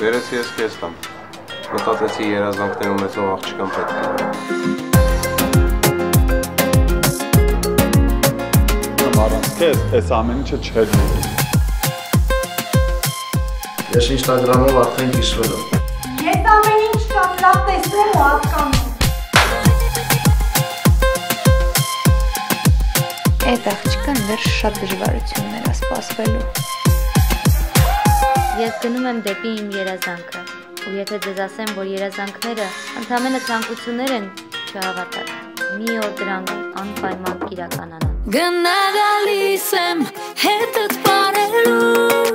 Բերեցի ես քեզ տամ։ Մտածեցի երազանքներ ունեցող աղջկան պետք է։ Առանց քեզ այս ամեն ինչը չէր լինի։ Ես Instagram-ով արդեն կիսվել եմ։ Ես ամեն ինչ շատ լավ տեսնում ու հասկանում։ Այդ աղջկան դեռ շատ դժվարություններ է սպասվելու։ Ես գնում եմ դեպի իմ երազանքը, ու եթե ձեզ ասեմ, որ երազանքները ընդամենը ցանկություններ են, չհավատաք։ Մի օր դրանք անպայման կիրականանան։ Գնա գալիս եմ հետդ պարելու